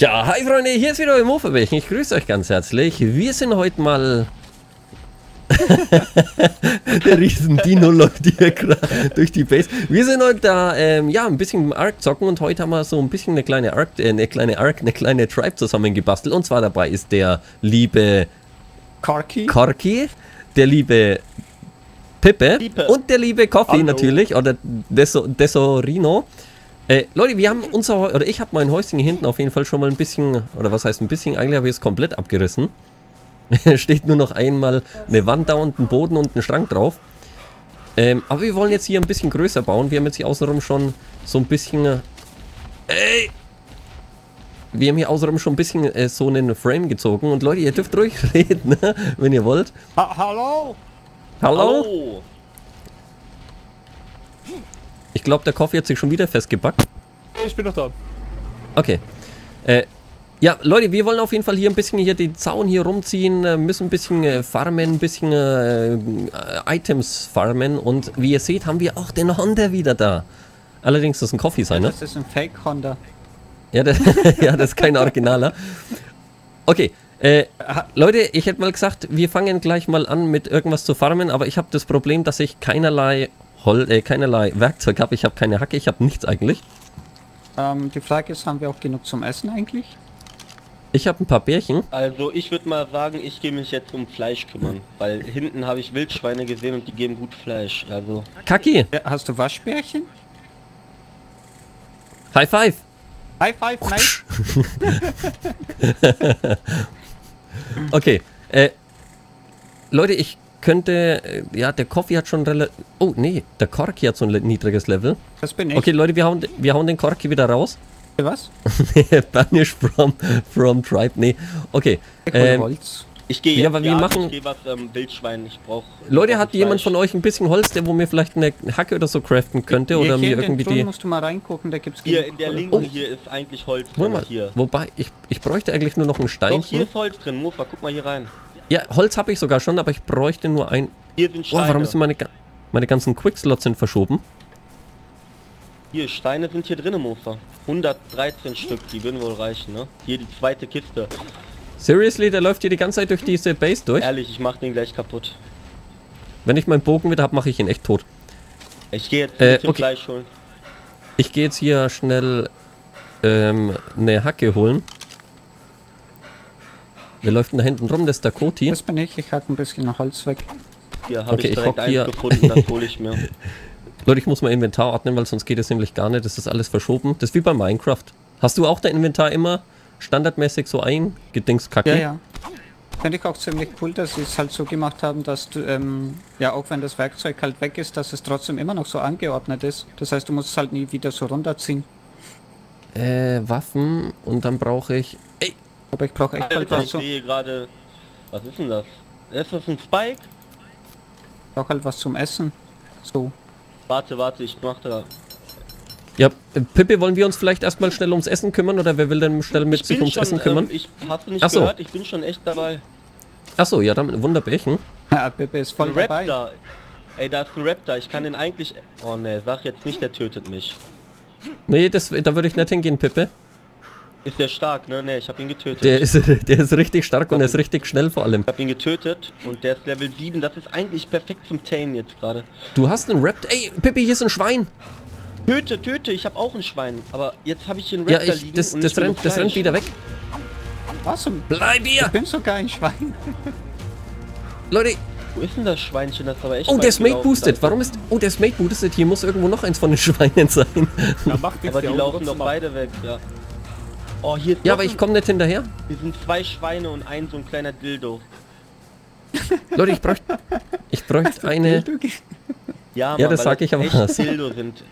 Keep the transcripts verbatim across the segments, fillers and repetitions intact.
Ja, hi Freunde, hier ist wieder euer Mofa-Bärchen. Ich grüße euch ganz herzlich. Wir sind heute mal... Der riesen Dino läuft hier gerade durch die Base. Wir sind heute da, ähm, ja, ein bisschen im Ark zocken und heute haben wir so ein bisschen eine kleine Ark, äh, eine kleine Ark, eine kleine Tribe zusammengebastelt. Und zwar dabei ist der liebe... Corky. Corky, der liebe Pippe Pippe. und der liebe Coffee Hallo. natürlich, oder Deso, Desorino. Äh, Leute, wir haben unser, oder ich habe mein Häuschen hier hinten auf jeden Fall schon mal ein bisschen, oder was heißt ein bisschen, eigentlich habe ich es komplett abgerissen. Steht nur noch einmal eine Wand da und ein Boden und ein Schrank drauf. Ähm, aber wir wollen jetzt hier ein bisschen größer bauen. Wir haben jetzt hier außenrum schon so ein bisschen... Äh, ey! Wir haben hier außenrum schon ein bisschen äh, so einen Frame gezogen. Und Leute, ihr dürft ruhig reden, ne? Wenn ihr wollt. Ha hallo? Hallo? Hallo? Ich glaube, der Coffee hat sich schon wieder festgebackt. Ich bin noch da. Okay. Äh, ja, Leute, wir wollen auf jeden Fall hier ein bisschen hier den Zaun hier rumziehen, äh, müssen ein bisschen äh, farmen, ein bisschen äh, äh, Items farmen und wie ihr seht, haben wir auch den Honda wieder da. Allerdings das ist ein Coffee sein, ne? Das ist ein Fake Honda. Ja, das, ja, das ist kein Originaler. Okay, äh, Leute, ich hätte mal gesagt, wir fangen gleich mal an mit irgendwas zu farmen, aber ich habe das Problem, dass ich keinerlei Hol äh, keinerlei Werkzeug habe, ich habe keine Hacke, ich habe nichts eigentlich. Ähm, die Frage ist, haben wir auch genug zum Essen eigentlich? Ich habe ein paar Bärchen. Also ich würde mal sagen, ich gehe mich jetzt um Fleisch kümmern, weil hinten habe ich Wildschweine gesehen und die geben gut Fleisch, also... Kaki, Ja, hast du Waschbärchen? High Five. High five, nein. Okay, äh, Leute, ich könnte, äh, ja, der Coffee hat schon relativ, oh nee, der Corky hat so ein niedriges Level. Das bin ich. Okay, Leute, wir hauen, wir hauen den Corky wieder raus. Was? Banish from, from Tribe, nee, okay. Ich hol Ähm, Holz. Ich gehe Ja, jetzt, aber wir ja, machen- ich gehe was ähm, Wildschwein, ich brauche... Leute, hat jemand von euch ein bisschen Holz, der wo mir vielleicht eine Hacke oder so craften könnte? Hier, Oder hier mir in den irgendwie Truhen die... musst du mal reingucken, da gibt's Hier genug in der Kohle. linken, Oh. hier ist eigentlich Holz Wo drin, mal, hier. wobei, ich, ich bräuchte eigentlich nur noch ein Doch, hier Steinchen. ist Holz drin, Mofa, guck mal hier rein. Ja, Holz habe ich sogar schon, aber ich bräuchte nur ein... Hier sind Oh, Steine. warum sind meine, ga- meine ganzen Quickslots sind verschoben? Hier, Steine sind hier drin, Mofa. hundertdreizehn Stück, die würden wohl reichen, ne? Hier die zweite Kiste. Seriously, der läuft hier die ganze Zeit durch diese Base durch. Ehrlich, ich mach den gleich kaputt. Wenn ich meinen Bogen wieder habe, mache ich ihn echt tot. Ich gehe jetzt Äh, ein bisschen okay. Fleisch holen. Ich gehe jetzt hier schnell ähm, eine Hacke holen. Wer läuft denn da hinten rum? Das ist der Koti. Das bin ich, ich hack ein bisschen Holz weg. Hier habe Okay, ich ich direkt hock hier. eins gefunden, das hole ich mir. Leute, ich muss mein Inventar ordnen, weil sonst geht es nämlich gar nicht. Das ist alles verschoben. Das ist wie bei Minecraft. Hast du auch dein Inventar immer standardmäßig so eingedingskacke? Ja, ja. Finde ich auch ziemlich cool, dass sie es halt so gemacht haben, dass du, ähm, ja, auch wenn das Werkzeug halt weg ist, dass es trotzdem immer noch so angeordnet ist. Das heißt, du musst es halt nie wieder so runterziehen. Äh, Waffen und dann brauche ich... Ey, Aber ich brauche echt halt Alter, was ich so, sehe gerade... Was ist denn das? Ist das ein Spike? brauch halt was zum Essen. So. Warte, warte, ich mach da... ja, äh, Pippi, wollen wir uns vielleicht erstmal schnell ums Essen kümmern oder wer will denn schnell mit Ich sich bin ums schon, Essen kümmern? Ähm, ich hast du nicht Ach so. gehört? Ich bin schon echt dabei. Achso, ja, dann Wunderbärchen. Ja, Pepe ist voll Ein dabei. Raptor. Ey, da ist ein Raptor. Ich kann den eigentlich... Oh ne, sag jetzt nicht, der tötet mich. Nee, das, da würde ich nicht hingehen, Pippe. Ist der stark, ne? Ne, ich hab ihn getötet. Der ist, der ist richtig stark und er ist richtig schnell vor allem. Ich hab ihn getötet und der ist Level sieben. Das ist eigentlich perfekt zum Tame jetzt gerade. Du hast einen Raptor. Ey, Pippi, hier ist ein Schwein. Töte, töte, ich hab auch ein Schwein. Aber jetzt habe ich hier einen Ja, Raptor ich, liegen das, und das, ich will rennt, nur das rennt Fleisch. wieder weg. Was? Ich Bleib hier! bin sogar ein Schwein. Leute, Wo ist denn das Schweinchen? Das ist aber echt oh, weit der ist Mate gelaufen. boosted. Da- Warum ist... Oh, der ist Mate boosted. Hier muss irgendwo noch eins von den Schweinen sein. Ja, macht nichts, Aber die Augen laufen trotzdem doch ab. beide weg, ja. Oh, hier ist Ja, noch aber ich ein- komme nicht hinterher. Hier sind zwei Schweine und ein so ein kleiner Dildo. Leute, ich bräuchte... Ich bräuchte eine... Ja, Ja, Mann, das weil sag ich aber echt was. Dildo sind.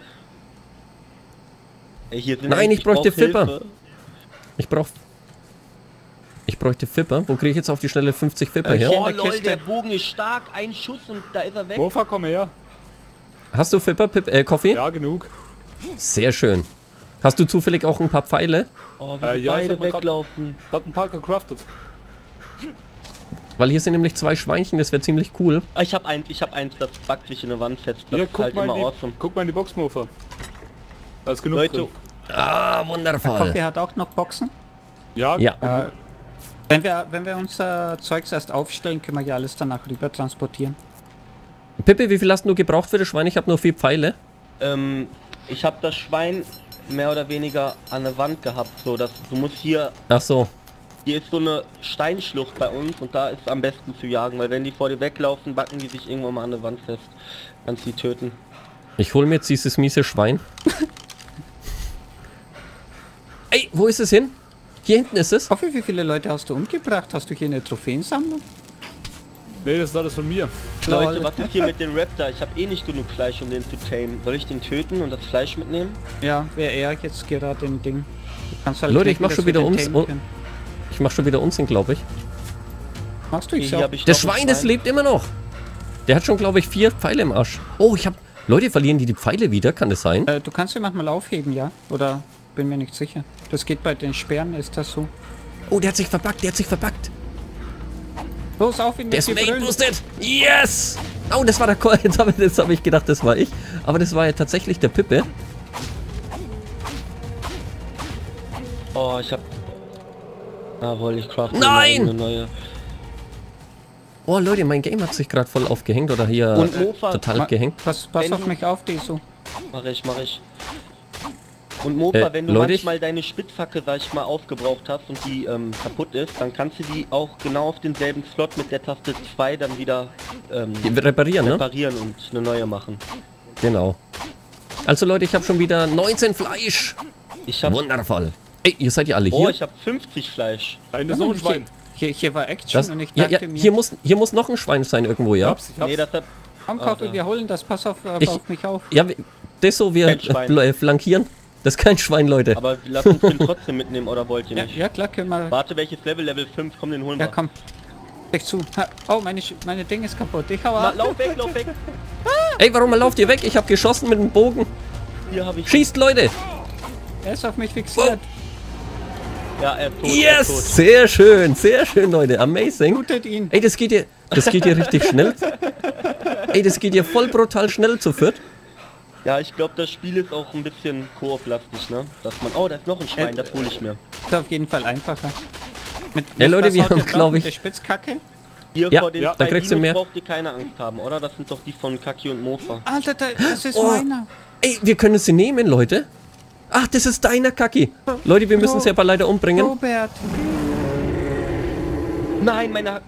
Ey, hier sind Nein, echt- ich bräuchte brauch Fipper. Hilfe. Ich brauch... Ich bräuchte Fipper. Wo kriege ich jetzt auf die Schnelle fünfzig Fipper Äh, her? hier- Oh in der lol, Kiste. der Bogen ist stark. Ein Schuss und da ist er weg. Mofa, komm her. Hast du Fipper, Pip, äh, Coffee? Ja, genug. Sehr schön. Hast du zufällig auch ein paar Pfeile? Oh, wie Äh, die ja, ich beide hab mal grad- weglaufen. Ich hab ein paar gecraftet. Weil hier sind nämlich zwei Schweinchen, das wäre ziemlich cool. Ah, Ich hab eins, ich hab eins, das backt sich in eine Wand fest. Das Hier, ist guck, halt mal immer in die, awesome. guck mal in die Box, Mofa. Da ist genug Leute, drin. Ah, wundervoll. Coffee hat auch noch Boxen. Ja, Ja. Äh, wenn wir, wenn wir unser Zeugs erst aufstellen, können wir ja alles danach rüber transportieren. Pippe, wie viel hast du gebraucht für das Schwein? Ich habe nur vier Pfeile. Ähm, ich habe das Schwein mehr oder weniger an der Wand gehabt, so dass du musst hier, Ach so. hier ist so eine Steinschlucht bei uns und da ist es am besten zu jagen, weil wenn die vor dir weglaufen, backen die sich irgendwann mal an der Wand fest. Kannst die töten. Ich hole mir jetzt dieses miese Schwein. Ey, wo ist es hin? Hier hinten ist es. Hoffe, wie viele Leute hast du umgebracht? Hast du hier eine Trophäensammlung? nee, das ist alles von mir. Leute, was ist hier mit dem Raptor? Ich habe eh nicht genug Fleisch, um den zu tamen. Soll ich den töten und das Fleisch mitnehmen? Ja, wäre er jetzt gerade ein Ding. Du kannst halt Leute, ich klicken, mach dass schon wir wieder den ums- tamen oh. können. Ich mach schon wieder Unsinn, glaube ich. Machst du ich Hier auch. hab ich Das noch ein Schwein, das lebt immer noch. Der hat schon, glaube ich, vier Pfeile im Arsch. Oh, ich habe... Leute, verlieren die die Pfeile wieder? Kann das sein? Äh, du kannst sie manchmal aufheben, ja? Oder bin mir nicht sicher. Das geht bei den Sperren, ist das so. Oh, der hat sich verbuggt, der hat sich verbuggt. Los, auf ihn Der mit ist dir made brüllen. boosted. Yes! Oh, das war der Call. Jetzt habe ich, hab ich gedacht, das war ich. Aber das war ja tatsächlich der Pippe. Oh, ich hab... Jawohl, ich crafte Nein! eine neue. Oh, Leute, mein Game hat sich gerade voll aufgehängt oder hier Und Mofa, total Ma- gehängt. Pass, pass Wenn auf du- mich auf, Deso. Mach ich, mach ich. Und Mofa, Äh, wenn du Leute, manchmal deine Spitzhacke, sag ich mal, aufgebraucht hast und die ähm, kaputt ist, dann kannst du die auch genau auf denselben Slot mit der Taste zwei dann wieder ähm, Die reparieren, ne? reparieren und eine neue machen. Genau. Also Leute, ich habe schon wieder neunzehn Fleisch. Ich hab... Wundervoll. Ey, ihr seid ja alle Oh, hier. ich hab fünfzig Fleisch. Eine so ein Schwein. Hier, hier war Action Das, und ich ja, dachte ja, mir, hier, muss, hier muss noch ein Schwein sein irgendwo, Ich ja? hab's, ich hab's. Nee, das hat... komm, Ah, Kaufel, da. wir holen das. Pass auf, äh, Ich- auf mich auf. Ja, wir- das so, wir Kein Schwein. äh, flankieren. Das ist kein Schwein, Leute. Aber lass uns den trotzdem mitnehmen, oder wollt ihr Ja, nicht? ja, klar, können wir. Warte, welches Level? Level fünf, komm, den holen Ja, wir. komm. Leg zu. Ha, oh, meine, Sch- meine Ding ist kaputt. Ich hau Na, ab. lauf weg, lauf weg. Ey, warum lauft ihr weg? Ich habe geschossen mit dem Bogen. Hier habe ich... Schießt, Leute. Er ist auf mich fixiert. Ja, er ist tot, er ist tot. Yes! Sehr schön, sehr schön, Leute. Amazing. Blutet ihn. Ey, das geht hier, das geht hier richtig schnell. Ey, das geht hier voll brutal schnell zu viert. Ja, ich glaube, das Spiel ist auch ein bisschen koop-lastig, ne? Dass man... Oh, da ist noch ein Schwein, das hole ich mir. Ist auf jeden Fall einfacher. Mit, Ja, mit Leute, was wir haut haben, ihr drauf? glaub Mit ich- der Spitzkacke? Hier Ja, vor den ja, zwei da kriegst du Dinos mehr. braucht ihr keine Angst haben, oder? Das sind doch die von Kaki und Mofa. Alter, da- das ist Oh. meiner. Ey, wir können sie nehmen, Leute. Ach, das ist deiner Kaki. Leute, wir müssen sie aber leider umbringen. Robert. Nein, meine...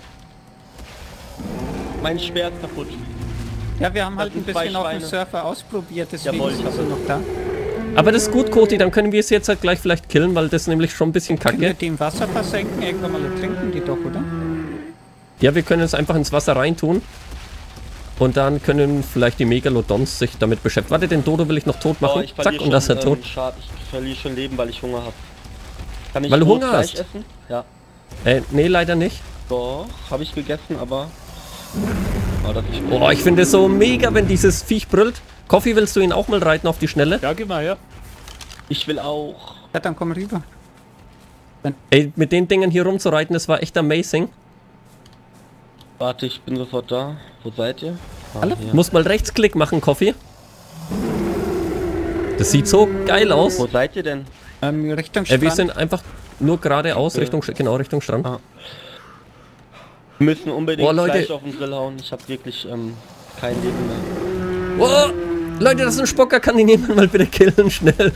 Mein Speer ist kaputt. Ja, wir haben halt ein sind zwei bisschen auf dem Schweine. Surfer ausprobiert, deswegen Jawohl, ich ist hab er es. noch da. Aber das ist gut, Koti, dann können wir es jetzt halt gleich vielleicht killen, weil das ist nämlich schon ein bisschen Können wir kacke. die im Wasser versenken? Irgendwann mal trinken die doch, oder? Ja, wir können es einfach ins Wasser reintun. Und dann können vielleicht die Megalodons sich damit beschäftigen. Warte, den Dodo will ich noch tot Oh, machen. ich Zack, verliere und das ist er schon, tot. ähm, Schad. Ich verliere schon Leben, weil ich Hunger habe. Kann ich Weil du rohes Hunger Fleisch hast? essen? Ja. Äh, nee, leider nicht. Doch, habe ich gegessen, aber... Oh, das ist Boah, ich finde es so mega, wenn dieses Viech brüllt. Coffee, willst du ihn auch mal reiten auf die Schnelle? Ja, gib mal her. Ich will auch... Ja, dann komm rüber. Ey, mit den Dingen hier rumzureiten, das war echt amazing. Warte, ich bin sofort da. Wo seid ihr? Ah, Hallo? hier. Muss mal Rechtsklick machen, Coffee. Das sieht so geil aus. Wo seid ihr denn? Ähm, Richtung Äh, Strand. wir sind einfach nur geradeaus, Okay. Richtung, genau, Richtung Strand. Ah. Wir müssen unbedingt Oh, Leute. Fleisch auf den Grill hauen. Ich habe wirklich ähm, kein Leben mehr. Oh, Leute, das ist ein Spocker, kann ihn jemand mal bitte killen, schnell.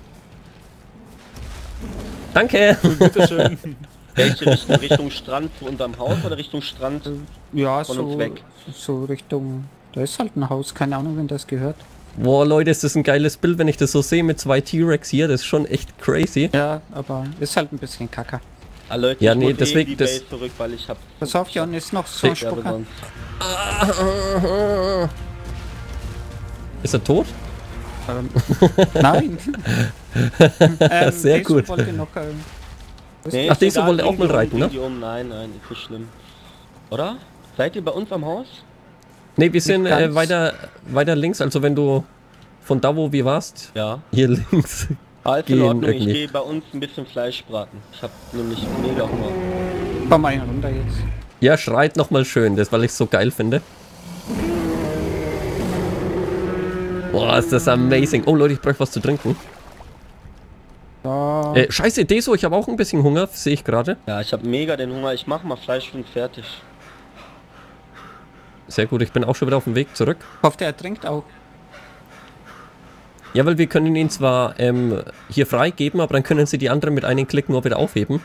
Danke. Bitteschön. Welche Richtung? Richtung Strand zu unserem Haus oder Richtung Strand? Ja, von so, uns weg? so Richtung... Da ist halt ein Haus, keine Ahnung, wenn das gehört. Boah, Leute, ist das ein geiles Bild, wenn ich das so sehe mit zwei T-Rex hier. Das ist schon echt crazy. Ja, aber ist halt ein bisschen kacker. Ah, Leute, Ja, ich nee, muss deswegen- eh in die das- Base zurück, weil ich hab... Pass auf, Jan, ist noch so ein Ich sterbe Spucker. sonst. Ist er tot? Ähm, Nein. ähm, Sehr Deso gut. wollte noch, ähm, Nee, Ach, ist Deso egal, wollte auch bring mal die um, reiten, ne? bring die Um. Nein, nein, ist nicht schlimm. Oder? Seid ihr bei uns am Haus? Ne, wir sind äh, ganz. weiter, weiter links, also wenn du von da, wo wir warst, Ja. hier links. Ah, ist in Gehen Ordnung. Ich irgendwie. gehe bei uns ein bisschen Fleisch braten. Ich habe nämlich mega Hunger. komm mal runter jetzt. Ja, schreit nochmal schön, das, weil ich es so geil finde. Boah, ist das amazing. Oh Leute, ich brauche was zu trinken. So, Ja. Äh, scheiße, Deso, ich habe auch ein bisschen Hunger, sehe ich gerade. Ja, ich habe mega den Hunger. Ich mach mal Fleisch und fertig. Sehr gut, ich bin auch schon wieder auf dem Weg zurück. Ich hoffe, er trinkt auch. Ja, weil wir können ihn zwar ähm, hier freigeben, aber dann können sie die anderen mit einem Klick nur wieder aufheben.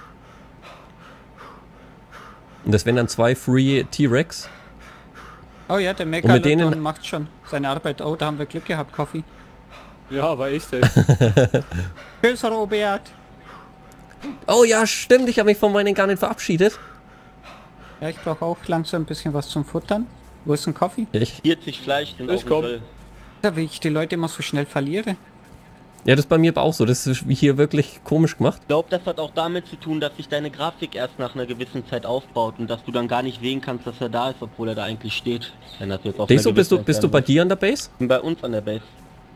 Und das wären dann zwei Free T-Rex. Oh ja, der mit Megalodon denen- macht schon seine Arbeit. Oh, da haben wir Glück gehabt, Coffee. Ja, war echt, ey. Tschüss, Robert. Oh ja, stimmt, ich habe mich von meinen gar nicht verabschiedet. Ja, ich brauche auch langsam ein bisschen was zum Futtern. Wo ist ein Coffee? Ich, vierzig Fleisch sind Ich auf dem komm. Grill. Ja, wie ich die Leute immer so schnell verliere. ja, das ist bei mir aber auch so. Das ist hier wirklich komisch gemacht. Ich glaube, das hat auch damit zu tun, dass sich deine Grafik erst nach einer gewissen Zeit aufbaut und dass du dann gar nicht sehen kannst, dass er da ist, obwohl er da eigentlich steht. Wenn das jetzt auf einer Deso, bist du, gewissen bist du bei dir an der Base? Entfernung ist. Bei uns an der Base.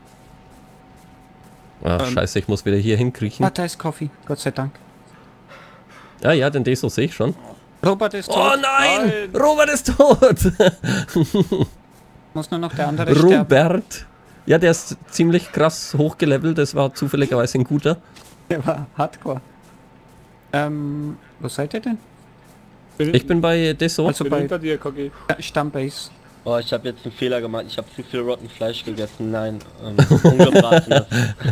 Ah, scheiße, ich muss wieder hier hinkriechen. Ah, da ist Coffee. Gott sei Dank. Ja, ja, den Deso sehe ich schon. Robert ist tot. Oh nein! Nein. Robert ist tot! Muss nur noch der andere sterben. Robert! Ja, der ist ziemlich krass hochgelevelt. Das war zufälligerweise ein guter. Der war hardcore. Ähm, wo seid ihr denn? Ich bin bei Deso. Also bin bei hinter dir, Kogi. äh, Stammbase. Oh, ich habe jetzt einen Fehler gemacht. Ich habe zu viel Rotten Fleisch gegessen. Nein, ähm, ungebratenes.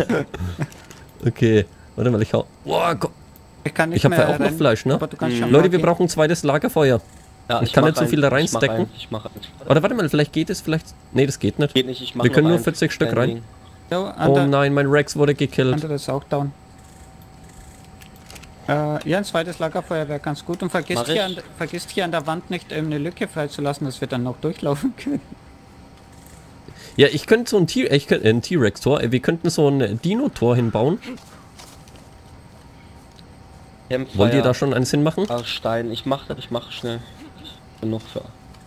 Okay, warte mal, ich hau. Boah, Gott. Ich kann nicht Ich habe mehr ja auch noch rennen, Fleisch, ne? aber du kannst Mhm. schon Leute, mal wir gehen. brauchen ein zweites Lagerfeuer. Ja, Ich kann mach nicht so eins. viel da Ich mach reinstecken. eins. Ich mach eins. Oder warte mal, vielleicht geht es vielleicht. Nee, das geht nicht. Geht nicht, ich mach Wir können noch nur eins. vierzig Stück Kein rein. Ding. Ja, Oh ander, nein, mein Rex wurde gekillt. andere ist auch down. Äh, ja, ein zweites Lagerfeuer wäre ganz gut. Und vergisst Mach hier, ich. an, vergisst hier an der Wand nicht ähm, eine Lücke freizulassen, dass wir dann noch durchlaufen können. Ja, ich könnte so ein T- ich könnte, äh, ein T-Rex-Tor, äh, wir könnten so ein Dino-Tor hinbauen. Campfire, Wollt ihr da schon einen Sinn machen? Ah, Stein. Ich mach das, ich mach schnell. Genug für.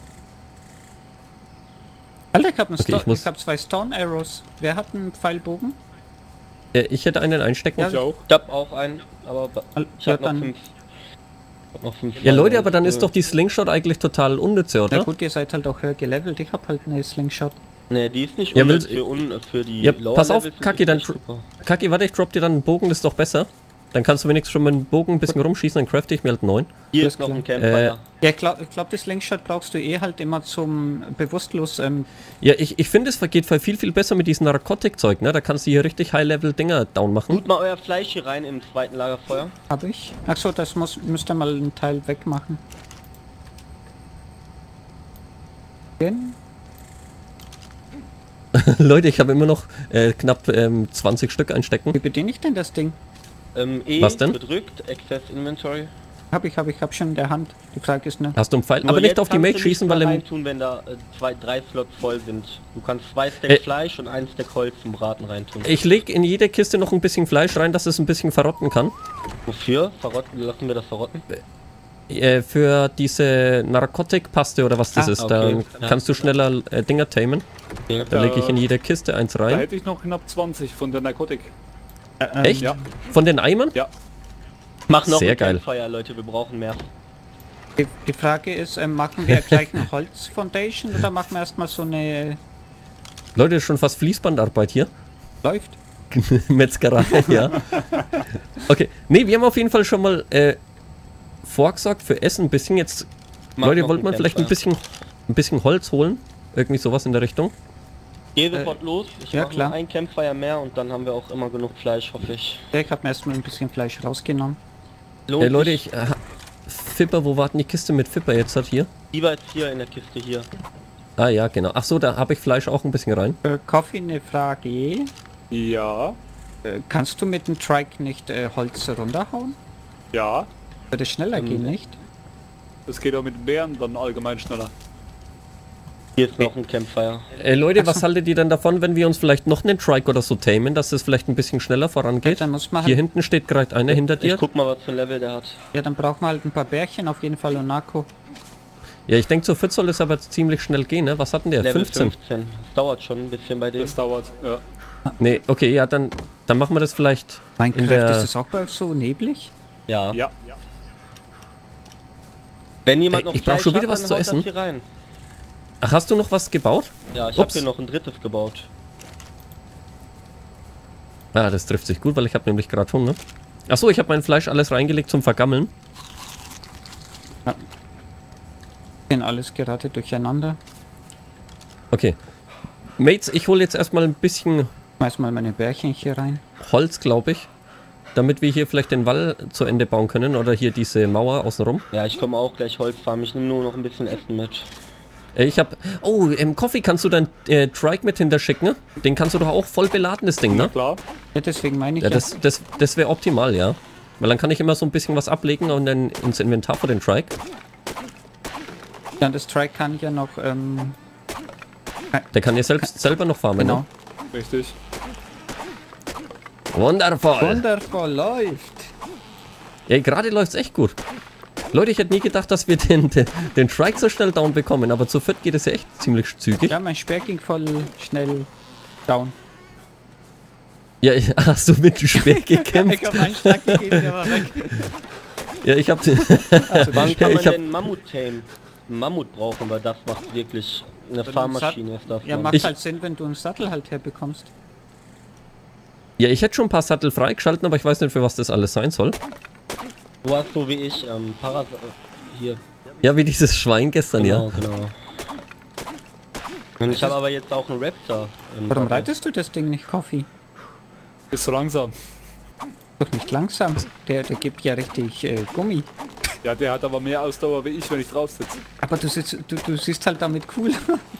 Alter, ich habe Okay, ich muss- hab zwei Stone Arrows. Wer hat einen Pfeilbogen? Äh, ich hätte einen einstecken. Ja, Ich auch. Ich hab auch einen, aber Al- ich ja, hab noch dann- fünf. Ich hab noch fünf Ja, Leute, Pfeile. aber dann ist Äh, doch die Slingshot eigentlich total unnütze, Na oder? gut, ihr seid halt auch höher gelevelt. Ich hab halt eine Slingshot. Nee, die ist nicht Ja, unnütz will- für, un für die Ja, Lower pass auf, Levels ist Kaki, die dann echt super. Kaki, warte, ich drop dir dann einen Bogen, das ist doch besser. Dann kannst du wenigstens schon mit dem Bogen ein bisschen rumschießen, dann crafte ich mir halt neun. Hier Alles ist noch ein klar. Campfire. Ja, ich glaube, ich glaub, die Slingshot brauchst du eh halt immer zum bewusstlos. Ähm, Ja, ich, ich finde, es geht viel, viel besser mit diesem Narkotikzeug, ne? Da kannst du hier richtig High-Level-Dinger down machen. Tut mal euer Fleisch hier rein im zweiten Lagerfeuer. habe ich. Achso, das muss, müsst ihr mal einen Teil wegmachen. Den? Leute, ich habe immer noch äh, knapp ähm, zwanzig Stück einstecken. Wie bediene ich denn das Ding? Ähm, E Was denn? gedrückt, Access Inventory. Hab ich, hab ich, hab schon in der Hand. Die Frage ist ne. Hast du einen Pfeil? Nur Aber nicht jetzt auf die kannst Mage du schießen, nicht weil mehr im, reintun, wenn da äh, zwei, drei Slots voll sind. Du kannst zwei Stack Äh. Fleisch und ein Stack Holz zum Braten reintun. ich lege in jede Kiste noch ein bisschen Fleisch rein, dass es ein bisschen verrotten kann. Wofür? Verrotten? Lassen wir das verrotten? Äh, für diese Narkotikpaste oder was das Ah, ist. okay. Da Ja. kannst du schneller äh, Dinger tamen. Okay. Da Ja. lege ich in jede Kiste eins Da rein. hätte ich noch knapp zwanzig von der Narkotik. Äh, ähm, Echt? Ja, Von den Eimern? ja. Mach noch Sehr ein geil. Campfire, Leute, wir brauchen mehr. Die, die Frage ist, ähm, machen wir gleich eine Holz-Foundation oder machen wir erstmal so eine... Leute, ist schon fast Fließbandarbeit hier. Läuft? Metzgerei, ja. Okay. Nee, wir haben auf jeden Fall schon mal äh, vorgesorgt für Essen ein bisschen. Jetzt, Mach Leute, noch wollte ein man vielleicht ein Campfire. bisschen, ein bisschen Holz holen? Irgendwie sowas in der Richtung. Geh sofort los. Ich ja, mach klar. noch ein Campfire mehr und dann haben wir auch immer genug Fleisch, hoffe ich. Ja, ich habe mir erstmal ein bisschen Fleisch rausgenommen. Lohnt Äh, Leute, sich. ich... Äh, Fipper, wo war denn die Kiste mit Fipper jetzt hat hier? Lieber jetzt hier in der Kiste hier. Ah ja, genau. Ach so, da habe ich Fleisch auch ein bisschen rein. Äh, Coffee, eine Frage. Ja, Äh, kannst du mit dem Trike nicht äh, Holz runterhauen? ja. Würde schneller Ähm, gehen, nicht? Das geht auch mit Bären dann allgemein schneller. Hier ist noch ein Campfire. Äh, Leute, Ach so. was haltet ihr denn davon, wenn wir uns vielleicht noch einen Trike oder so tamen, dass es vielleicht ein bisschen schneller Ja, vorangeht? dann muss man Hier halt, hinten steht gerade einer hinter Ich dir. guck mal, was für ein Level der hat. ja, dann braucht man halt ein paar Bärchen auf jeden Fall und Narko. Ja, ich denke, zu viert soll es aber ziemlich schnell gehen, ne? Was hatten der? Level fünfzehn? fünfzehn. Das dauert schon ein bisschen bei dem. Das dauert, ja. Nee, okay, ja, dann, dann machen wir das vielleicht in Minecraft, der... ist es auch bei euch so neblig? Ja. Ja, Wenn jemand Ey, noch ich brauch Fleisch schon wieder hat, was dann zu haut das essen. Hier rein. Ach, hast du noch was gebaut? Ja, ich habe Ups. hier noch ein drittes gebaut. Ah, das trifft sich gut, weil ich habe nämlich gerade Hunger. Achso, ich habe mein Fleisch alles reingelegt zum Vergammeln. Ja. Gehen alles gerade durcheinander. Okay. Mates, ich hole jetzt erstmal ein bisschen Schmeiß mal meine Bärchen hier rein. Holz, glaube ich. Damit wir hier vielleicht den Wall zu Ende bauen können. Oder hier diese Mauer außenrum. Ja, ich komme auch gleich Holz farmen. Ich nehme nur noch ein bisschen Essen mit. Äh, Ich habe... Oh, im Coffee kannst du dein äh, Trike mit hinterschicken. Den kannst du doch auch voll beladen, das Ding, Na ne? klar. Ja, deswegen meine ich Ja, ja. das, das, das wäre optimal, ja. Weil dann kann ich immer so ein bisschen was ablegen und dann ins Inventar für den Trike. Ja, das Trike kann ich ja noch, ähm, Der kann ja selbst selber noch farmen, genau. ne? Richtig. Wundervoll! Wundervoll läuft. Ja, gerade läuft's echt gut. Leute, ich hätte nie gedacht, dass wir den, den, den Trike so schnell down bekommen, aber zu viert geht es ja echt ziemlich zügig. Ja, mein Speer ging voll schnell down. Ja, ich- hast du mit dem Speer gekämpft? Ich hab einen Schlag gegeben, der war weg. Ja, ich hab... Also, Wann kann man ich hab- denn Mammut tamen? Mammut brauchen wir, das macht wirklich eine Fahrmaschine ist das. Ja, ne? macht Ich- halt Sinn, wenn du einen Sattel halt herbekommst. Ja, ich hätte schon ein paar Sattel freigeschalten, aber ich weiß nicht, für was das alles sein soll. Du hast so wie ich, ähm, Paras... hier. Ja, wie dieses Schwein gestern, Genau, ja. genau. Und ich habe aber jetzt auch einen Raptor. im Warum Bagger. reitest du das Ding nicht, Coffee? Ist so langsam. Doch nicht langsam. Der, der gibt ja richtig äh, Gummi. Ja, der hat aber mehr Ausdauer wie ich, wenn ich drauf sitze. Aber du, sitzt, du, du siehst halt damit cool.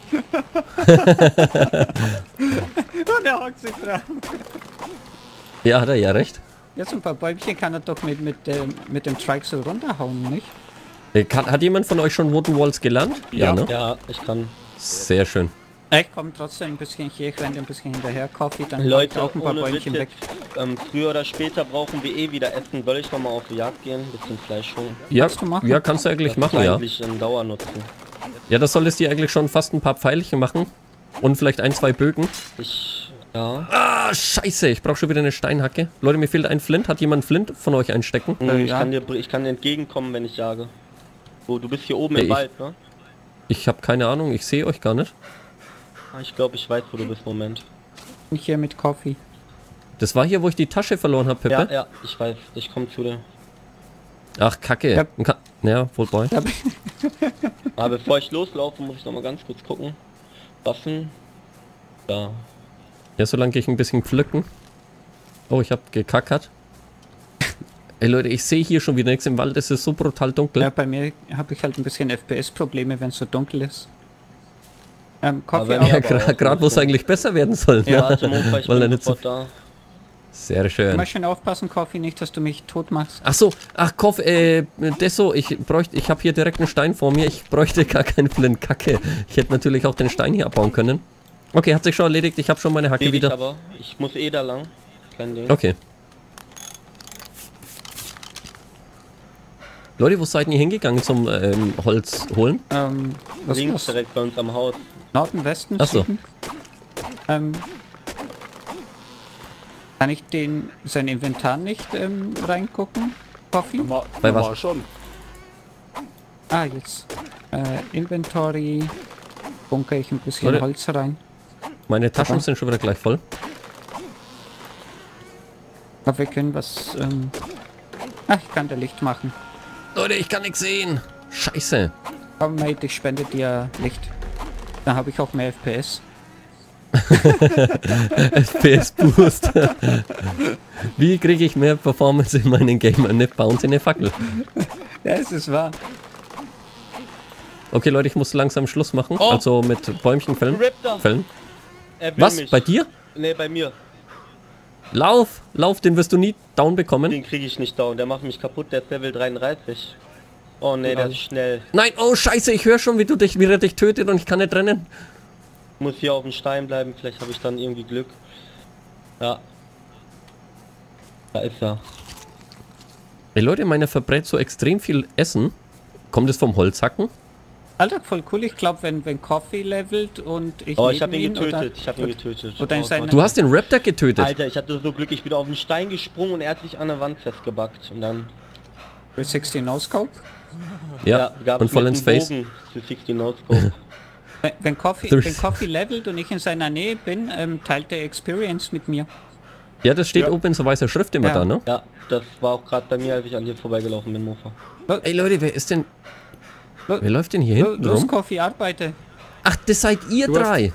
Und er hockt sich dran. Ja, hat er ja recht. Jetzt ein paar Bäumchen kann er doch mit, mit, ähm, mit dem Trike so runterhauen, nicht? Äh, Kann, hat jemand von euch schon Wooden Walls gelernt? Ja. ne? Ja, ich kann. Sehr schön. Ich komme trotzdem ein bisschen hier, ich renne ein bisschen hinterher, Coffee, dann hau ich Leute, auch ein paar ohne Witz Bäumchen weg. jetzt, ähm, früher oder später brauchen wir eh wieder Essen. Soll ich nochmal auf die Jagd gehen? Bisschen Fleisch holen. Ja, Kannst du machen? ja, kannst du eigentlich Das machen, ist ja. eigentlich in Dauer nutzen. Ja, das solltest du eigentlich schon fast ein paar Pfeilchen machen. Und vielleicht ein, zwei Bögen. Ich... ja. Ah, scheiße, ich brauche schon wieder eine Steinhacke. Leute, mir fehlt ein Flint. Hat jemand Flint von euch einstecken? Hm, ich, ja. kann dir, ich kann dir entgegenkommen, wenn ich jage. Wo, du bist hier oben Ja, im ich- Wald, ne? Ich habe keine Ahnung, ich sehe euch gar nicht. Ah, Ich glaube, ich weiß, wo du bist. Moment. Ich hier mit Coffee. Das war hier, wo ich die Tasche verloren habe, Ja, Peppe. ja, ich weiß. Ich komme zu dir. Ach, Kacke. Ja. Ja, ja wohl bei. Aber bevor ich loslaufe, muss ich noch mal ganz kurz gucken. Waffen. Da. Ja, solange gehe ich ein bisschen pflücken. Oh, ich habe gekackert. Ey Leute, ich sehe hier schon wieder nichts im Wald. Es ist so brutal dunkel. Ja, bei mir habe ich halt ein bisschen F P S-Probleme, wenn es so dunkel ist. Ähm, Coffee wenn auch. ihr- Ja, aber auch gerade wo es so. eigentlich besser werden soll. Ja, warte, Mofa, ich Weil er bin nicht so sofort da. Sehr schön. Immer schön aufpassen, Coffee, nicht, dass du mich tot machst. Ach so, ach Koff, äh, Desso, ich bräuchte, ich habe hier direkt einen Stein vor mir. Ich bräuchte gar keinen Flint, Kacke. Ich hätte natürlich auch den Stein hier abbauen können. Okay, hat sich schon erledigt. Ich habe schon meine Hacke Seh dich wieder. aber. Ich muss eh da lang. Kein Ding. Okay. Leute, wo seid ihr hingegangen zum ähm, Holz holen? Ähm, was Links ist das? direkt bei uns am Haus. Norden, Westen, Ach so. Süden? Ähm, kann ich den sein Inventar nicht ähm, reingucken? Coffee? Normal, Bei was? normal schon. Ah, jetzt. Äh, Inventory. Bunker ich ein bisschen Leute. Holz rein. Meine Taschen Okay. sind schon wieder gleich voll. Aber wir können was. Ähm, ach, ich kann da Licht machen. Leute, ich kann nichts sehen. Scheiße. Komm, Mate, ich spende dir Licht. Dann habe ich auch mehr F P S. F P S Boost. Wie kriege ich mehr Performance in meinen Game? Eine Bounce in eine Fackel. Ja, es ist wahr. Okay, Leute, ich muss langsam Schluss machen. Oh. Also mit Bäumchen fällen. Raptor! fällen. Er will Was? mich. Bei dir? Ne, bei mir. Lauf! Lauf, den wirst du nie down bekommen. Den kriege ich nicht down. Der macht mich kaputt. Der ist Level dreiunddreißig. Oh ne, der ist schnell. Nein, oh scheiße, ich höre schon, wie du dich, wie er dich tötet und ich kann nicht rennen. Ich muss hier auf dem Stein bleiben. Vielleicht habe ich dann irgendwie Glück. Ja. Da ist er. Ey Leute, meiner verbrät so extrem viel Essen. Kommt es vom Holzhacken? Alter, voll cool. Ich glaube, wenn, wenn Coffee levelt und ich. Oh, ich neben habe ihn oder- getötet. Ich habe ihn getötet. oder in oh, seiner- Gott. Du hast den Raptor getötet. Alter, ich hatte so Glück. Ich bin auf den Stein gesprungen und er hat sich an der Wand festgebackt. Und dann drei sechzig No Scope. Ja, gab's und voll mit ins dem Face. Bogen für sechzig No Scope. Wenn, wenn, Coffee, Durch- wenn Coffee levelt und ich in seiner Nähe bin, ähm, teilt er Experience mit mir. Ja, das steht Ja. oben in so weißer Schrift immer Ja. da, ne? Ja, das war auch gerade bei mir, als ich an dir vorbeigelaufen bin, Mofa. Ey Leute, wer ist denn... Lo- Wer läuft denn hier Lo- hinten Los, rum? Coffee, arbeite. Ach, das seid ihr Du hast- drei.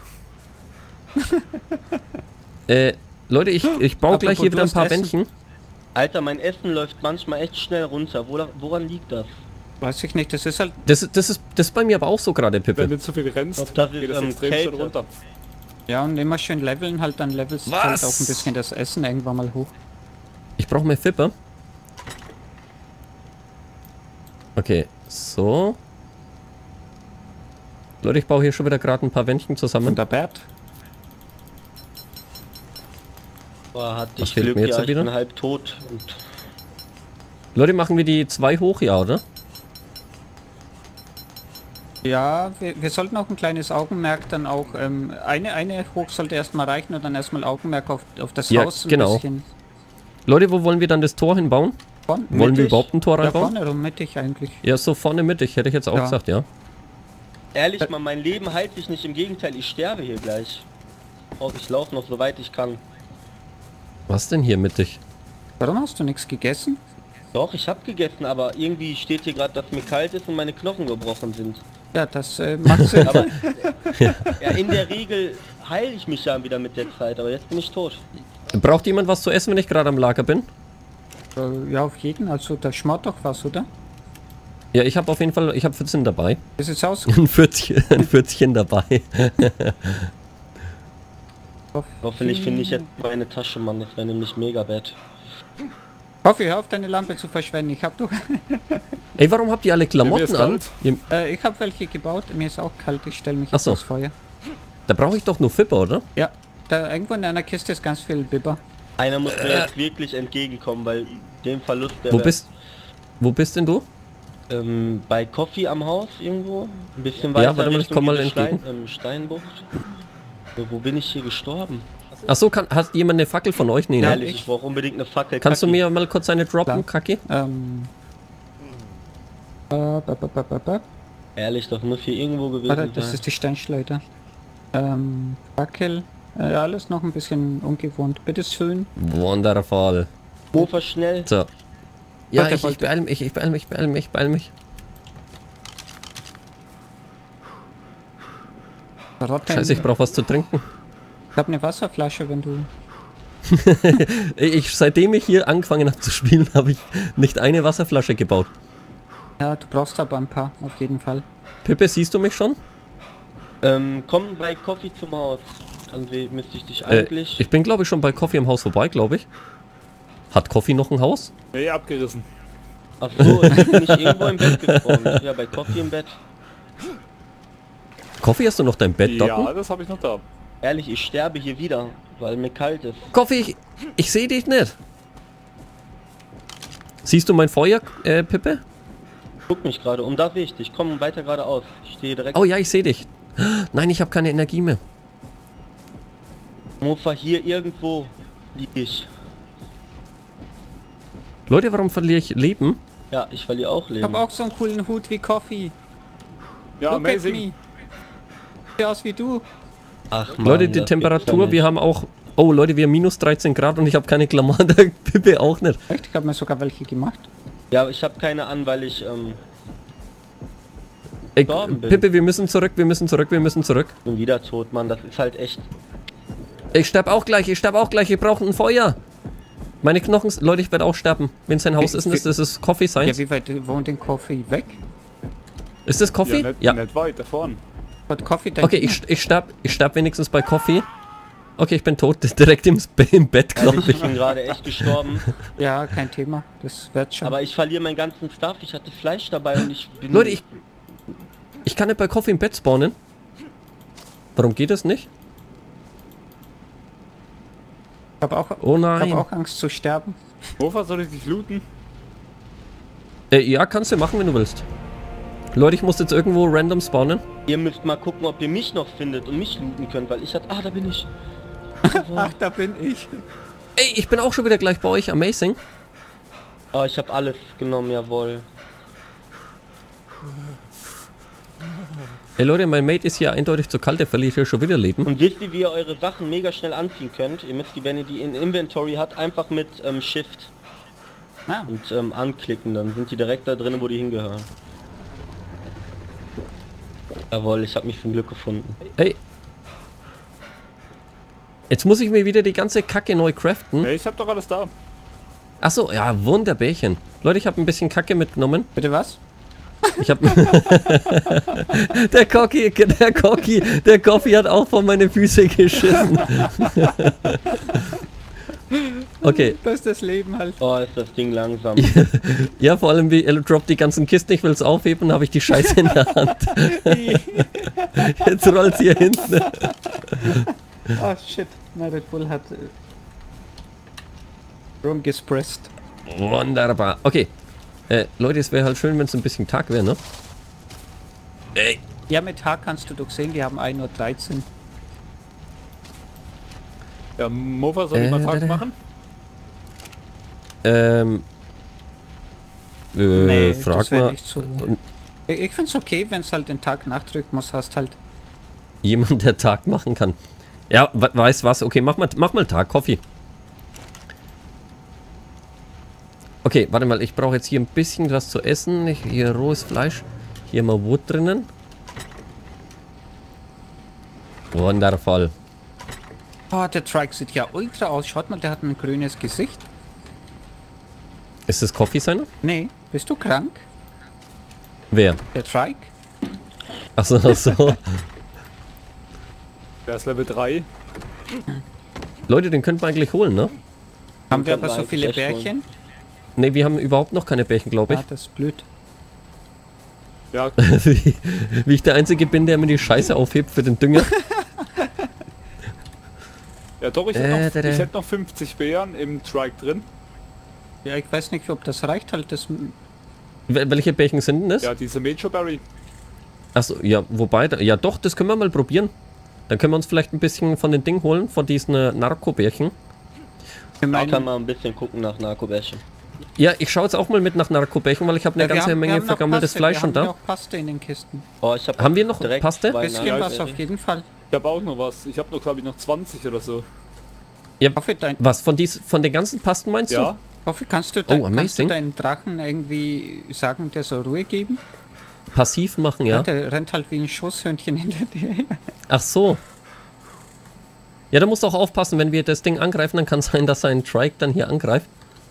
äh, Leute, ich, ich baue Apropos gleich hier wieder ein Durst paar essen. Bändchen. Alter, mein Essen läuft manchmal echt schnell runter. Woran, woran liegt das? Weiß ich nicht, das ist halt... Das, das, ist, das ist bei mir aber auch so gerade, Wenn Pippe. du zu viel rennst, Ob das geht ist, das ähm, extrem schnell Kälte. runter. Ja, und immer schön leveln, halt dann levelst Was? halt auch ein bisschen das Essen irgendwann mal hoch. Ich brauche mehr Fippe. Okay, so. Leute, ich baue hier schon wieder gerade ein paar Bändchen zusammen. Und der Bert? Boah, hat Was ich fehlt Glück, mir jetzt ja, ich wieder? bin halb tot. Und Leute, machen wir die zwei hoch, ja, oder? Ja, wir, wir sollten auch ein kleines Augenmerk dann auch, ähm, eine, eine hoch sollte erstmal reichen und dann erstmal Augenmerk auf, auf das Ja, Haus ein genau. bisschen. Leute, wo wollen wir dann das Tor hinbauen? Vorn, Wollen wir Mittig? überhaupt ein Tor da reinbauen? vorne rum, mittig eigentlich. Ja, so vorne mittig, hätte ich jetzt auch Ja. gesagt, ja. ehrlich mal, mein Leben heilt sich nicht. Im Gegenteil, ich sterbe hier gleich. Oh, ich laufe noch so weit ich kann. Was denn hier mittig? Warum hast du nichts gegessen? Doch, ich habe gegessen, aber irgendwie steht hier gerade, dass mir kalt ist und meine Knochen gebrochen sind. Ja, das äh, macht Sinn. Aber ja, in der Regel heile ich mich ja wieder mit der Zeit, aber jetzt bin ich tot. Braucht jemand was zu essen, wenn ich gerade am Lager bin? Äh, ja, auf jeden, also da schmort doch was, oder? Ja, ich habe auf jeden Fall, ich habe vierzehn dabei. Wie sieht's aus? Ein Pfützchen, ein Pfützchen dabei. Hoffentlich finde ich jetzt meine Tasche, Mann. Das wäre nämlich mega bad. Hoffe, hör auf deine Lampe zu verschwenden. Ich hab doch, Ey, warum habt ihr alle mir Klamotten ist an? kalt. Ihr, äh, ich habe welche gebaut. Mir ist auch kalt. Ich stelle mich Ach jetzt so. aufs Feuer. da brauche ich doch nur Fipper, oder? Ja, da irgendwo in einer Kiste ist ganz viel Bibber. Einer muss mir jetzt wirklich entgegenkommen, weil dem Verlust der Wo wär- bist, wo bist denn du? ähm, bei Coffee am Haus irgendwo. Ein bisschen Ja, weiter warte mal, ich Richtung komm mal diese entgegen. Stein, ähm, Steinbucht. Wo, wo bin ich hier gestorben? Ach so, kann, hat jemand eine Fackel von euch? Nee, ne? Ehrlich, ich brauche unbedingt eine Fackel. Kannst du Kaki. mir mal kurz eine droppen, Klar. Kaki? Ähm. Äh, ba, ba, ba, ba, ba. Ehrlich, das muss hier irgendwo gewesen Warte, das sein. ist die Steinschleuder. Ähm, Fackel. Äh, alles noch ein bisschen ungewohnt. Bitte schön. Wundervoll. Mofa schnell. So. Ja, Warte, ich, ich wollte- beeil mich, ich beeil mich, ich beeil mich, ich beeil mich. Rotte. Scheiße, ich brauche was zu trinken. Ich habe eine Wasserflasche, wenn du... Ich, seitdem ich hier angefangen habe zu spielen, habe ich nicht eine Wasserflasche gebaut. Ja, du brauchst aber ein paar, auf jeden Fall. Pippe, siehst du mich schon? Ähm, komm bei Coffee zum Haus. Dann we- müsste ich dich Äh, eigentlich... ich bin, glaube ich, schon bei Coffee am Haus vorbei, glaube ich. Hat Coffee noch ein Haus? Nee, abgerissen. Ach so, ich bin nicht irgendwo im Bett gespawnt. Ja, bei Coffee im Bett. Coffee, hast du noch dein Bett docken? Ja, das habe ich noch da. Ehrlich, ich sterbe hier wieder, weil mir kalt ist. Coffee, ich, ich sehe dich nicht. Siehst du mein Feuer, äh, Pippe? Guck mich gerade, um da wichtig. Komm weiter geradeaus. Ich stehe direkt. Oh ja, ich sehe dich. Nein, ich habe keine Energie mehr. Mofa, hier irgendwo liege ich. Leute, warum verliere ich Leben? Ja, ich verliere auch Ich Leben. habe auch so einen coolen Hut wie Coffee. Ja, Look at amazing. me. Sieht aus wie du. Ach Mann, Leute, die das Temperatur, gibt's wir ja haben auch... Oh Leute, wir haben minus dreizehn Grad und ich habe keine Klamotten. Pippe auch nicht. Echt? Ich habe mir sogar welche gemacht. nicht. Ja, ich habe keine an, weil ich ähm, Ey, Gestorben bin. Pippe, wir müssen zurück, wir müssen zurück, wir müssen zurück. bin wieder tot, Mann. Das ist halt echt... Ich sterb auch gleich, ich sterb auch gleich, ich brauche ein Feuer. Meine Knochen... Leute, ich werde auch sterben. Wenn sein Haus Wie- ist, ist das ist Coffee Ja, Science. wie weit wohnt denn Coffee weg? Ist das Coffee? Ja, nicht, Ja. nicht weit, da vorne. Hat Coffee da Okay, ich, ich sterb, ich sterb wenigstens bei Coffee. Okay, ich bin tot, direkt im, Sp- im Bett, glaube Ehrlich, ich ich. bin gerade echt gestorben. Ja, kein Thema. Das wird schon. Aber ich verliere meinen ganzen Stuff. Ich hatte Fleisch dabei und ich bin... Leute, ich... Ich kann nicht bei Coffee im Bett spawnen. Warum geht das nicht? ich habe auch, Oh ich nein. hab auch Angst zu sterben. Mofa, soll ich dich looten? Äh, ja, kannst du machen, wenn du willst. Leute, ich muss jetzt irgendwo random spawnen. Ihr müsst mal gucken, ob ihr mich noch findet und mich looten könnt, weil ich hatte... Ah, da bin ich. Ach, da bin ich. Ey, ich bin auch schon wieder gleich bei euch. Amazing. Oh, ich habe alles genommen, jawohl. Ey Leute, mein Mate ist hier eindeutig zu kalt, der verliert hier schon wieder Leben. Und wisst ihr, wie ihr eure Sachen mega schnell anziehen könnt? Ihr müsst die, wenn ihr die in Inventory habt, einfach mit ähm, Shift Ah, und ähm, anklicken, dann sind die direkt da drin, wo die hingehören. Jawohl, ich habe mich zum Glück gefunden. Ey. Jetzt muss ich mir wieder die ganze Kacke neu craften. Hey, ich hab doch alles da. Achso, ja, Wunderbärchen. Leute, ich habe ein bisschen Kacke mitgenommen. bitte was? Ich habe der Cocky, der Cocky, der Coffee hat auch vor meine Füße geschissen. Okay. Das ist das Leben halt. Oh, ist das Ding langsam. Ja, vor allem wie er droppt die ganzen Kisten, ich will es aufheben, habe ich die Scheiße in der Hand. Jetzt rollt hier hinten. Ah, shit. Na, Red Bull hat äh, rumgespresst. Wunderbar. Okay. Äh, Leute, es wäre halt schön, wenn es ein bisschen Tag wäre, ne? Ey. Ja, mit Tag kannst du doch sehen, die haben ein Uhr dreizehn. Ja, Mofa, soll ich Äh, mal da, Tag da. machen? Ähm. Äh, Nee, frag das wär mal. nicht so. Ich, ich find's okay, wenn es halt den Tag Nachtrhythmus hast halt. Jemand, der Tag machen kann. Ja, we weiß was. Okay, mach mal, mach mal Tag, Coffee. Okay, warte mal, ich brauche jetzt hier ein bisschen was zu essen. Ich, hier rohes Fleisch. Hier mal Wood drinnen. Wundervoll. Oh, der Trike sieht ja ultra aus. Schaut mal, der hat ein grünes Gesicht. Ist das Coffee seiner? Nee, bist du krank? Wer? Der Trike? Achso, ach so. Der ist Level drei. Leute, den könnten wir eigentlich holen, ne? Haben wir können aber wir so viele eigentlich echt Bärchen? Ne, wir haben überhaupt noch keine Bärchen, glaube ich. Ah, das ist blöd. Ja, wie, wie ich der Einzige bin, der mir die Scheiße aufhebt für den Dünger. ja doch, ich, Äh, hätte noch, da, da. ich hätte noch fünfzig Bären im Trike drin. Ja, ich weiß nicht, ob das reicht halt. Das Wel- Welche Bärchen sind denn das? Ja, diese Major Berry. Achso, ja, wobei, da- ja doch, das können wir mal probieren. Dann können wir uns vielleicht ein bisschen von den Ding holen, von diesen äh, Narko-Bärchen. wir Da kann meinen, man ein bisschen gucken nach Narkobäschen. Ja, ich schaue jetzt auch mal mit nach Narko-Bärchen, weil ich habe eine ja, wir ganze haben- wir Menge haben noch vergammeltes Paste, Fleisch wir schon haben da. ja auch Paste in den Kisten. Oh, ich hab Haben wir noch direkt Paste? zwei Bisschen Ja, was Narkobären. auf jeden Fall. Ich habe auch noch was. Ich habe noch, glaube ich, noch zwanzig oder so. Ja, Hoffe, dein, was, von, dies, von den ganzen Pasten meinst Ja, hoffe kannst, du dein, Oh, kannst du amazing. deinen Drachen irgendwie sagen, der soll Ruhe geben? du? Passiv machen, ja. Der rennt halt wie ein Schusshörnchen hinter dir. Ach so. Ja, da musst du auch aufpassen, wenn wir das Ding angreifen, dann kann es sein, dass sein Trike dann hier angreift.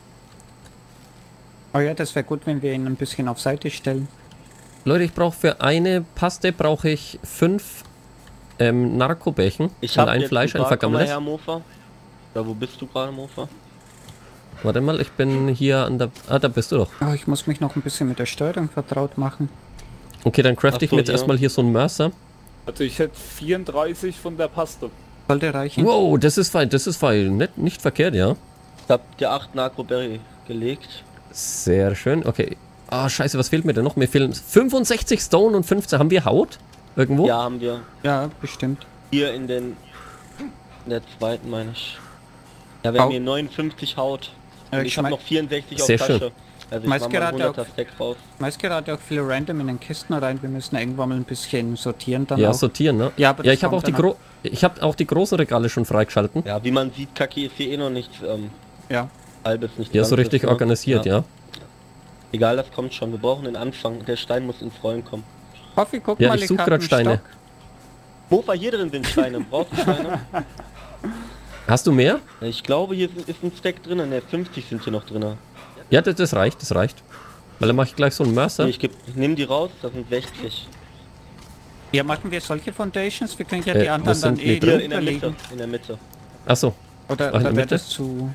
Oh ja, das wäre gut, wenn wir ihn ein bisschen auf Seite stellen. Leute, ich brauche für eine Paste brauche ich fünf ähm, Narkobächen Ich und hab ein jetzt Fleisch, ein ein paar, komm mal vergammeltes. her, Mofa. Da, wo bist du gerade, Mofa? Warte mal, ich bin hier an der... Ah, da bist du doch. Oh, ich muss mich noch ein bisschen mit der Steuerung vertraut machen. Okay, dann craft Ach ich so, mir jetzt ja. erstmal hier so einen Mörser. also ich hätte vierunddreißig von der Paste. Sollte reichen. Wow, das ist fein, das ist fein. Nicht, nicht verkehrt, ja. Ich hab dir acht Narkoberry gelegt. Sehr schön, okay. Ah, scheiße, was fehlt mir denn noch? Mir fehlen fünfundsechzig Stone und fünfzehn. Haben wir Haut? Irgendwo? Ja, haben wir. Ja, bestimmt. Hier in den... In der zweiten, meine ich. Ja, wir Haut? haben hier neunundfünfzig Haut. Ja, Und ich ich habe mein- noch vierundsechzig auf Sehr Tasche. schön. Also ich Meist mach mal gerade hunderter auch- Stack raus. Meist gerade auch viele random in den Kisten rein. Wir müssen irgendwann mal ein bisschen sortieren dann Ja, auch. sortieren, ne? Ja, aber ja das ich habe auch, kommt die dann gro ich hab auch die großen Regale schon freigeschalten. Ja, wie man sieht, Kaki ist hier eh noch nicht ähm, Ja. halbes, nicht Ja, so ganzes, richtig ne? organisiert, ja. Egal, das kommt schon. Wir brauchen den Anfang. Der Stein muss ins Rollen kommen. Hoffi, guck Ja, mal, ich such hab grad einen Steine. Stock. Mofa, hier drin sind Steine. Brauchst du Steine? Hast du mehr? Ja, ich glaube, hier ist ein Stack drin. Ne, fünfzig sind hier noch drin. Ja, das, das reicht, das reicht. Weil dann mache ich gleich so einen Mörser. Ich, geb, ich nehme die raus, das sind sechzig. Ja, machen wir solche Foundations? Wir können ja Äh, die anderen was dann sind eh die Hier in der Mitte. drunterlegen. In der Mitte. Achso. Oder, Ach, in oder der wäre Mitte? das zu...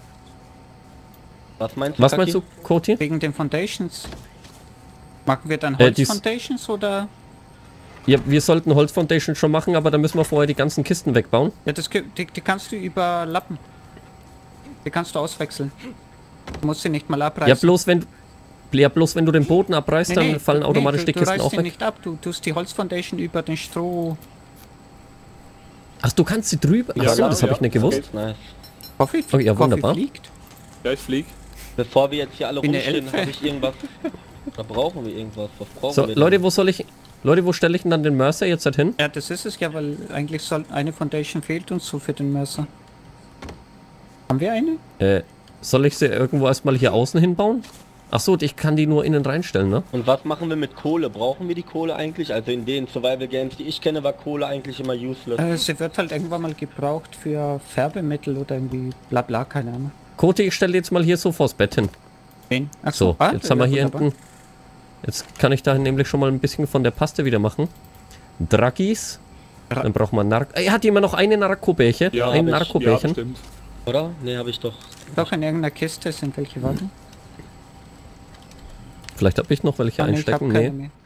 Was meinst du, Was Kaki? meinst du, Koti? Wegen den Foundations? Machen wir dann Äh, dies- Holz-Foundations oder... Ja, wir sollten Holzfoundation schon machen, aber dann müssen wir vorher die ganzen Kisten wegbauen. Ja, das, ge- die, die kannst du überlappen. Die kannst du auswechseln. Du musst sie nicht mal abreißen. Ja, bloß wenn, ja, bloß wenn du den Boden abreißt, Nee, dann nee, fallen nee, automatisch du, die du Kisten reißt auch sie weg. nicht ab. Du tust die Holzfoundation über den Stroh... Ach, du kannst sie drüber. Ach Ja, so, genau, das habe ja, ich nicht das gewusst. geht. Nice. Hoffi, Oh, ja, Hoffi wunderbar. fliegt. Ja, ich flieg. Bevor wir jetzt hier alle Wie eine rumstehen, Elfe. habe ich irgendwas... Da brauchen wir irgendwas. Was brauchen So, wir Leute, denn? wo soll ich, Leute, wo stelle ich denn dann den Mercer jetzt halt hin? Ja, das ist es ja, weil eigentlich soll eine Foundation fehlt uns so für den Mercer. Haben wir eine? Äh, soll ich sie irgendwo erstmal hier außen hinbauen? Ach so, ich kann die nur innen reinstellen, ne? Und was machen wir mit Kohle? Brauchen wir die Kohle eigentlich? Also in den Survival Games, die ich kenne, war Kohle eigentlich immer useless. Äh, sie wird halt irgendwann mal gebraucht für Färbemittel oder irgendwie bla bla, keine Ahnung. Koti, ich stelle jetzt mal hier so vors Bett hin. Wen? Ach So, ah, jetzt haben wir ja, hier wunderbar. hinten... Jetzt kann ich da nämlich schon mal ein bisschen von der Paste wieder machen. Dragis. Dra- Dann braucht man Nark... Ey, hat jemand noch eine Narkobärchen? Ja, ein hab ich, ja, Narkobärchen? bestimmt. Oder? Ne, habe ich doch. Doch in irgendeiner Kiste sind welche, warte. Vielleicht habe ich noch welche Ah, nee, ich hab einstecken. keine Nee. mehr.